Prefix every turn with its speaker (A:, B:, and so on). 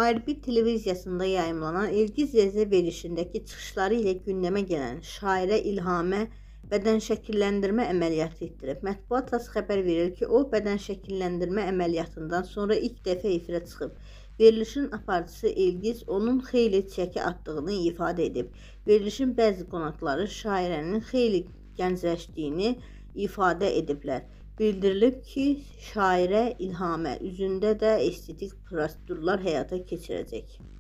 A: Şair1 televiziyasında yayımlanan İlgiz Zezə verilişindəki çıxışları ilə gündəmə gələn şairə İlhamə bədən şəkilləndirmə əməliyyatı etdirib. Mətbuat TASS xəbər verir ki, o bədən şəkilləndirmə əməliyyatından sonra ilk dəfə efirə çıxıb. Verilişin aparıcısı İlgiz onun xeyli çəki atdığını ifadə edib. Verilişin bəzi qonaqları şairənin xeyli gəncləşdiyini ifadə ediblər. Bildirilib ki, şairə İlhamə üzündə də estetik prosedurlar həyata keçirəcək.